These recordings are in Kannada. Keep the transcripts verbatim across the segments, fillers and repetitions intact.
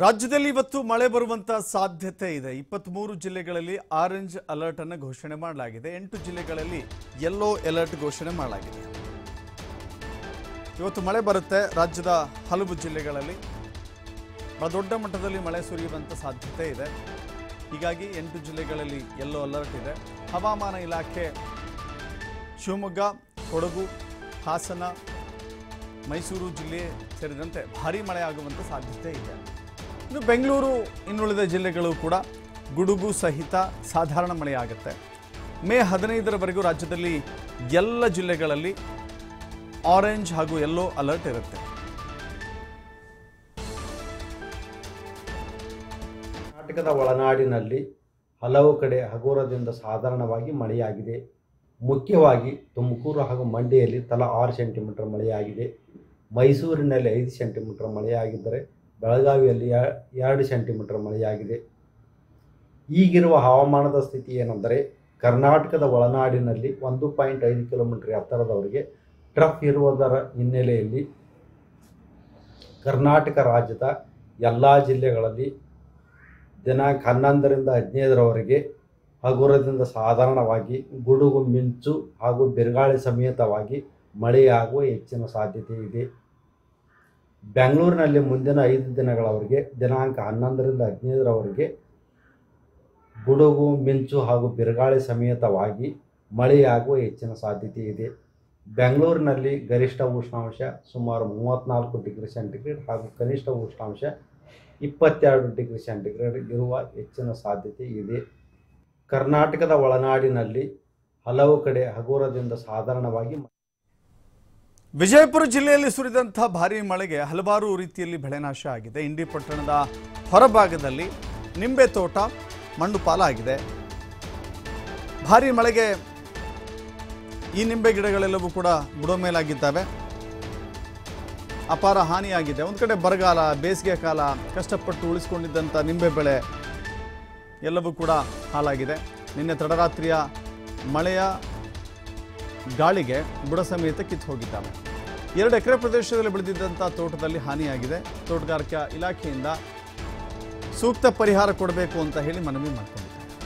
ರಾಜ್ಯದಲ್ಲಿ ಇವತ್ತು ಮಳೆ ಬರುವಂತ ಸಾಧ್ಯತೆ ಇದೆ. ಇಪ್ಪತ್ಮೂರು ಜಿಲ್ಲೆಗಳಲ್ಲಿ ಆರೆಂಜ್ ಅಲರ್ಟ್ ಅನ್ನು ಘೋಷಣೆ ಮಾಡಲಾಗಿದೆ. ಎಂಟು ಜಿಲ್ಲೆಗಳಲ್ಲಿ ಯೆಲ್ಲೋ ಅಲರ್ಟ್ ಘೋಷಣೆ ಮಾಡಲಾಗಿದೆ. ಇವತ್ತು ಮಳೆ ಬರುತ್ತೆ. ರಾಜ್ಯದ ಹಲವು ಜಿಲ್ಲೆಗಳಲ್ಲಿ ದೊಡ್ಡ ಮಟ್ಟದಲ್ಲಿ ಮಳೆ ಸುರಿಯುವಂತ ಸಾಧ್ಯತೆ ಇದೆ. ಹೀಗಾಗಿ ಎಂಟು ಜಿಲ್ಲೆಗಳಲ್ಲಿ ಯೆಲ್ಲೋ ಅಲರ್ಟ್ ಇದೆ. ಹವಾಮಾನ ಇಲಾಖೆ ಶಿವಮೊಗ್ಗ, ಕೊಡಗು, ಹಾಸನ, ಮೈಸೂರು ಜಿಲ್ಲೆ ಸೇರಿದಂತೆ ಭಾರೀ ಮಳೆ ಆಗುವಂತ ಸಾಧ್ಯತೆ ಇದೆ. ಇನ್ನು ಬೆಂಗಳೂರು ಇನ್ನುಳಿದ ಜಿಲ್ಲೆಗಳು ಕೂಡ ಗುಡುಗು ಸಹಿತ ಸಾಧಾರಣ ಮಳೆಯಾಗುತ್ತೆ. ಮೇ ಹದಿನೈದರವರೆಗೂ ರಾಜ್ಯದಲ್ಲಿ ಎಲ್ಲ ಜಿಲ್ಲೆಗಳಲ್ಲಿ ಆರೆಂಜ್ ಹಾಗೂ ಯೆಲ್ಲೋ ಅಲರ್ಟ್ ಇರುತ್ತೆ. ಕರ್ನಾಟಕದ ಒಳನಾಡಿನಲ್ಲಿ ಹಲವು ಕಡೆ ಹಗುರದಿಂದ ಸಾಧಾರಣವಾಗಿ ಮಳೆಯಾಗಿದೆ. ಮುಖ್ಯವಾಗಿ ತುಮಕೂರು ಹಾಗೂ ಮಂಡ್ಯದಲ್ಲಿ ತಲಾ ಆರು ಸೆಂಟಿಮೀಟರ್ ಮಳೆಯಾಗಿದೆ. ಮೈಸೂರಿನಲ್ಲಿ ಐದು ಸೆಂಟಿಮೀಟರ್ ಮಳೆಯಾಗಿದ್ದರೆ ಬೆಳಗಾವಿಯಲ್ಲಿ ಎರಡು ಸೆಂಟಿಮೀಟರ್ ಮಳೆಯಾಗಿದೆ. ಈಗಿರುವ ಹವಾಮಾನದ ಸ್ಥಿತಿ ಏನೆಂದರೆ, ಕರ್ನಾಟಕದ ಒಳನಾಡಿನಲ್ಲಿ ಒಂದು ಪಾಯಿಂಟ್ ಐದು ಕಿಲೋಮೀಟರ್ ಎತ್ತರದವರೆಗೆ ಟ್ರಫ್ ಇರುವುದರ ಹಿನ್ನೆಲೆಯಲ್ಲಿ ಕರ್ನಾಟಕ ರಾಜ್ಯದ ಎಲ್ಲ ಜಿಲ್ಲೆಗಳಲ್ಲಿ ದಿನಾಂಕ ಹನ್ನೊಂದರಿಂದ ಹದಿನೈದರವರೆಗೆ ಹಗುರದಿಂದ ಸಾಧಾರಣವಾಗಿ ಗುಡುಗು ಮಿಂಚು ಹಾಗೂ ಬಿರುಗಾಳಿ ಸಮೇತವಾಗಿ ಮಳೆಯಾಗುವ ಹೆಚ್ಚಿನ ಸಾಧ್ಯತೆ ಇದೆ. ಬೆಂಗಳೂರಿನಲ್ಲಿ ಮುಂದಿನ ಐದು ದಿನಗಳವರೆಗೆ ದಿನಾಂಕ ಹನ್ನೊಂದರಿಂದ ಹದಿನೈದರವರೆಗೆ ಗುಡುಗು ಮಿಂಚು ಹಾಗೂ ಬಿರುಗಾಳಿ ಸಮೇತವಾಗಿ ಮಳೆಯಾಗುವ ಹೆಚ್ಚಿನ ಸಾಧ್ಯತೆ ಇದೆ. ಬೆಂಗಳೂರಿನಲ್ಲಿ ಗರಿಷ್ಠ ಉಷ್ಣಾಂಶ ಸುಮಾರು ಮೂವತ್ತ್ನಾಲ್ಕು ಡಿಗ್ರಿ ಸೆಂಟಿಗ್ರೇಡ್ ಹಾಗೂ ಕನಿಷ್ಠ ಉಷ್ಣಾಂಶ ಇಪ್ಪತ್ತೆರಡು ಡಿಗ್ರಿ ಸೆಂಟಿಗ್ರೇಡ್ ಇರುವ ಹೆಚ್ಚಿನ ಸಾಧ್ಯತೆ ಇದೆ. ಕರ್ನಾಟಕದ ಒಳನಾಡಿನಲ್ಲಿ ಹಲವು ಕಡೆ ಹಗುರದಿಂದ ಸಾಧಾರಣವಾಗಿ ವಿಜಯಪುರ ಜಿಲ್ಲೆಯಲ್ಲಿ ಸುರಿದಂತಹ ಭಾರೀ ಮಳೆಗೆ ಹಲವಾರು ರೀತಿಯಲ್ಲಿ ಬೆಳೆ ನಾಶ ಆಗಿದೆ. ಇಂಡಿ ಪಟ್ಟಣದ ಹೊರಭಾಗದಲ್ಲಿ ನಿಂಬೆ ತೋಟ ಮಣ್ಣು ಪಾಲಾಗಿದೆ. ಭಾರೀ ಮಳೆಗೆ ಈ ನಿಂಬೆ ಗಿಡಗಳೆಲ್ಲವೂ ಕೂಡ ಬುಡಮೇಲಾಗಿದ್ದಾವೆ. ಅಪಾರ ಹಾನಿಯಾಗಿದೆ. ಒಂದು ಕಡೆ ಬರಗಾಲ, ಬೇಸಿಗೆ ಕಾಲ, ಕಷ್ಟಪಟ್ಟು ಉಳಿಸಿಕೊಂಡಿದ್ದಂಥ ನಿಂಬೆ ಬೆಳೆ ಎಲ್ಲವೂ ಕೂಡ ಹಾಳಾಗಿದೆ. ನಿನ್ನೆ ತಡರಾತ್ರಿಯ ಮಳೆಯ ಗಾಳಿಗೆ ಬುಡ ಸಮೇತ ಕಿತ್ತು ಹೋಗಿದ್ದಾವೆ. ಎರಡು ಎಕರೆ ಪ್ರದೇಶದಲ್ಲಿ ಬೆಳೆದಿದ್ದಂಥ ತೋಟದಲ್ಲಿ ಹಾನಿಯಾಗಿದೆ. ತೋಟಗಾರಿಕಾ ಇಲಾಖೆಯಿಂದ ಸೂಕ್ತ ಪರಿಹಾರ ಕೊಡಬೇಕು ಅಂತ ಹೇಳಿ ಮನವಿ ಮಾಡಿಕೊಂಡಿದ್ದಾರೆ.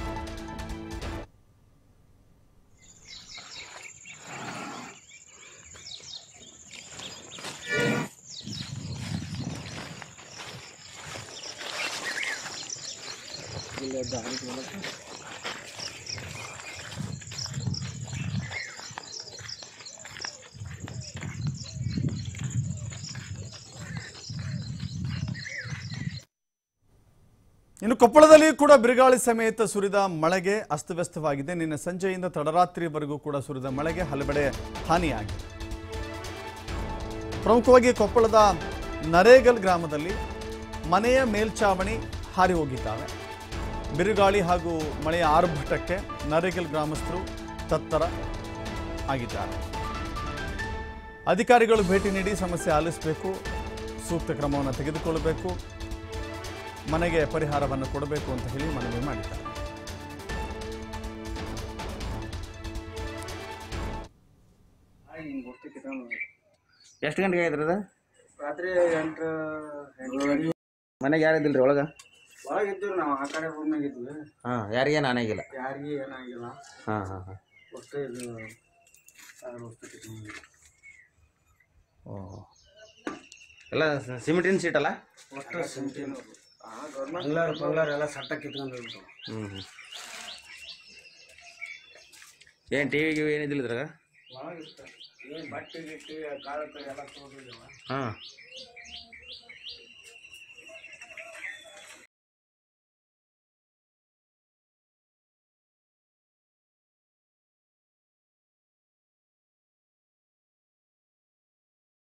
ಇನ್ನು ಕೊಪ್ಪಳದಲ್ಲಿ ಕೂಡ ಬಿರುಗಾಳಿ ಸಮೇತ ಸುರಿದ ಮಳೆಗೆ ಅಸ್ತವ್ಯಸ್ತವಾಗಿದೆ. ನಿನ್ನೆ ಸಂಜೆಯಿಂದ ತಡರಾತ್ರಿವರೆಗೂ ಕೂಡ ಸುರಿದ ಮಳೆಗೆ ಹಲವೆಡೆ ಹಾನಿಯಾಗಿದೆ. ಪ್ರಮುಖವಾಗಿ ಕೊಪ್ಪಳದ ನರೇಗಲ್ ಗ್ರಾಮದಲ್ಲಿ ಮನೆಯ ಮೇಲ್ಚಾವಣಿ ಹಾರಿ ಹೋಗಿದ್ದಾವೆ. ಬಿರುಗಾಳಿ ಹಾಗೂ ಮಳೆಯ ಆರ್ಭಟಕ್ಕೆ ನರೇಗಲ್ ಗ್ರಾಮಸ್ಥರು ತತ್ತರ ಆಗಿದ್ದಾರೆ. ಅಧಿಕಾರಿಗಳು ಭೇಟಿ ನೀಡಿ ಸಮಸ್ಯೆ ಆಲಿಸಬೇಕು, ಸೂಕ್ತ ಕ್ರಮವನ್ನು ತೆಗೆದುಕೊಳ್ಳಬೇಕು, ಮನೆಗೆ ಪರಿಹಾರವನ್ನು ಕೊಡಬೇಕು ಅಂತ ಹೇಳಿ ಮನವಿ ಮಾಡಿದ್ದಾರೆ. ಎಷ್ಟು ಗಂಟೆಗೆ ಆಗಿದ್ರದ? ರಾತ್ರಿ ಎಂಟು ಮನೆಗೆ ಯಾರಿದ್ದಿಲ್ರಿ ಒಳಗ? ಒಳಗಿದ್ದೀವಿ ನಾವು. ಆ ಕಡೆ ರೂಮ್ನಾಗ ಇದ್ವಿ. ಹಾಂ, ಯಾರಿಗೇನು ಆನಾಗಿಲ್ಲ? ಯಾರಿಗೆ ಏನಾಗಿಲ್ಲ. ಹಾಂ ಹಾಂ ಹಾಂ ಅಷ್ಟೇ. ಇದು ವಸ್ತು ಓಹ್, ಎಲ್ಲ ಸಿಮೆಂಟಿನ ಸೀಟ್ ಅಲ್ಲ? ಅಷ್ಟು ಸಿಂಟಿನ ಬಂಗ್ಲಾರ ಬಂಗ್ಲಾರ ಎಲ್ಲ ಸಟ್ಟ ಕಿತ್ಕೊಂಡು ಹ್ಞೂ ಹ್ಞೂ ಏನು ಟಿ ವಿ ಗಿವಿ ಏನಿದ್ದಿಲ್ಲ ಇದ್ರಾಗ? ಒಳಗಿರ್ತಾರೆ. ಏನು ಬಟ್ಟೆ ಗಿಟ್ಟಿ ಕಾಳು ಕೈ ಎಲ್ಲ ತೊಗೊಂಡಿದ್ದಾವ. ಹಾಂ